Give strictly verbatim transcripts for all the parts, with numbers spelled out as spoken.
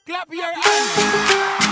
Clap your hands.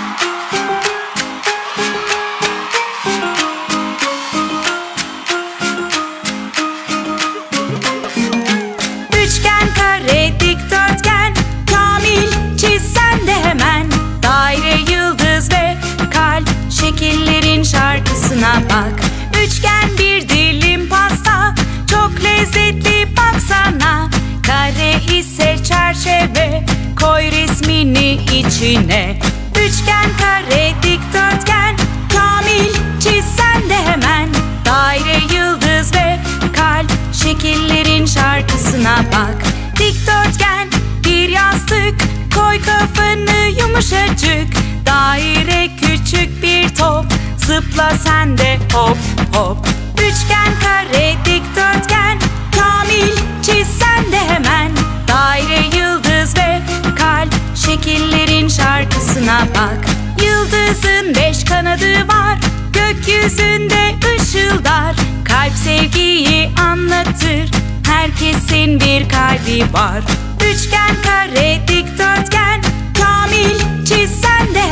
Üçgen, kare, dikdörtgen, kamil çiz sen de hemen. Daire, yıldız ve kalp, şekillerin şarkısına bak. Üçgen bir dilim pasta, çok lezzetli baksana. Kare ise çerçeve, koy resmini içine. Üçgen, kare, dikdörtgen, kamil çiz sen de hemen. Daire, yıldız ve kalp, şekillerin şarkısına bak. Dikdörtgen bir yastık, koy kafanı yumuşacık. Daire küçük bir top, zıpla sen de hop hop. Üçgen, kare, dikdörtgen, kamil çiz sen de hemen. Daire, yıldız ve kalp, şekillerin şarkısına bak. Yıldızın beş kanadı var, gökyüzünde ışıldar. Kalp sevgiyi anlatır, herkesin bir kalbi var. Üçgen, kare, dikdörtgen, kamil çiz sen de